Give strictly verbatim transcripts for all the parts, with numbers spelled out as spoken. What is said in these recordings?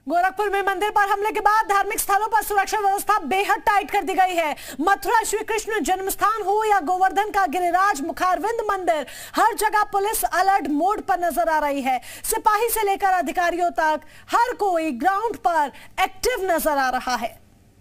गोरखपुर में मंदिर पर हमले के बाद धार्मिक स्थलों पर सुरक्षा व्यवस्था बेहद टाइट कर दी गई है। मथुरा श्री कृष्ण जन्मस्थान हो या गोवर्धन का गिरिराज मुखारविंद मंदिर, हर जगह पुलिस अलर्ट मोड पर नजर आ रही है। सिपाही से लेकर अधिकारियों तक हर कोई ग्राउंड पर एक्टिव नजर आ रहा है।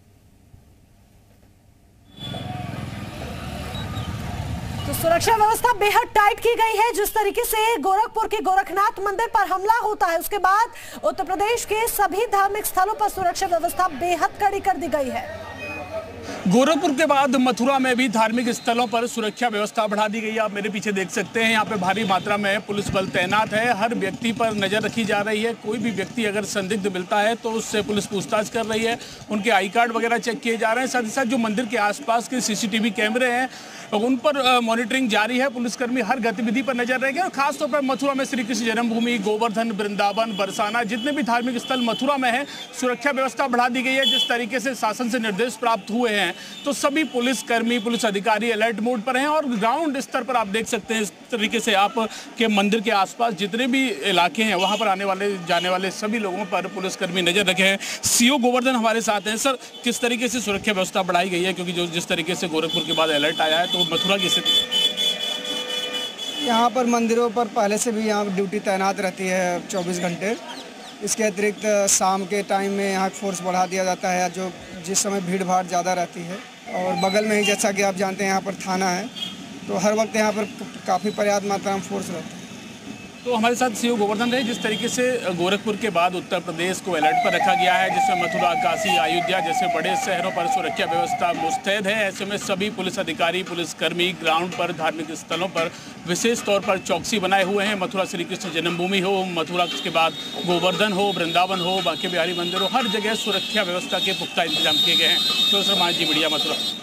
तो सुरक्षा व्यवस्था बेहद टाइट की गई है। जिस तरीके से गोरखपुर के गोरखनाथ मंदिर पर हमला होता है, उसके बाद उत्तर प्रदेश के सभी धार्मिक स्थलों पर सुरक्षा व्यवस्था बेहद कड़ी कर दी गई है। गोरखपुर के बाद मथुरा में भी धार्मिक स्थलों पर सुरक्षा व्यवस्था बढ़ा दी गई है। आप मेरे पीछे देख सकते हैं, यहाँ पे भारी मात्रा में पुलिस बल तैनात है। हर व्यक्ति पर नजर रखी जा रही है। कोई भी व्यक्ति अगर संदिग्ध मिलता है तो उससे पुलिस पूछताछ कर रही है। उनके आई कार्ड वगैरह चेक किए जा रहे हैं। साथ ही साथ जो मंदिर के आसपास के सीसीटीवी कैमरे हैं उन पर मॉनिटरिंग जारी है। पुलिसकर्मी हर गतिविधि पर नजर रहेंगे। और खासतौर पर मथुरा में श्री कृष्ण जन्मभूमि, गोवर्धन, वृंदावन, बरसाना, जितने भी धार्मिक स्थल मथुरा में है, सुरक्षा व्यवस्था बढ़ा दी गई है। जिस तरीके से शासन से निर्देश प्राप्त हुए हैं तो सभी पुलिसकर्मी, पुलिस अधिकारी अलर्ट मोड पर हैं। और ग्राउंड स्तर पर आप देख सकते हैं, इस तरीके से आप के मंदिर के आसपास जितने भी इलाके हैं वहां पर आने वाले जाने वाले सभी लोगों पर पुलिसकर्मी नजर रखे हैं। सीओ गोवर्धन हमारे साथ हैं। सर, किस तरीके से सुरक्षा व्यवस्था बढ़ाई गई है, क्योंकि जो जिस तरीके से गोरखपुर के बाद अलर्ट आया है तो मथुरा की स्थिति? यहाँ पर मंदिरों पर पहले से भी यहाँ ड्यूटी तैनात रहती है चौबीस घंटे। इसके अतिरिक्त शाम के टाइम में यहाँ फोर्स बढ़ा दिया जाता है, जो जिस समय भीड़ भाड़ ज़्यादा रहती है। और बगल में ही, जैसा कि आप जानते हैं, यहाँ पर थाना है, तो हर वक्त यहाँ पर काफ़ी पर्याप्त मात्रा में फोर्स रहता है। तो हमारे साथ सीओ गोवर्धन रहे। जिस तरीके से गोरखपुर के बाद उत्तर प्रदेश को अलर्ट पर रखा गया है, जिसमें मथुरा, काशी, अयोध्या जैसे बड़े शहरों पर सुरक्षा व्यवस्था मुस्तैद है, ऐसे में सभी पुलिस अधिकारी, पुलिसकर्मी ग्राउंड पर धार्मिक स्थलों पर विशेष तौर पर चौकसी बनाए हुए हैं। मथुरा श्री कृष्ण जन्मभूमि हो, मथुरा के बाद गोवर्धन हो, वृंदावन हो, बांके बिहारी मंदिर हो, हर जगह सुरक्षा व्यवस्था के पुख्ता इंतजाम किए गए हैं। तो सर, मान जी मीडिया मथुरा।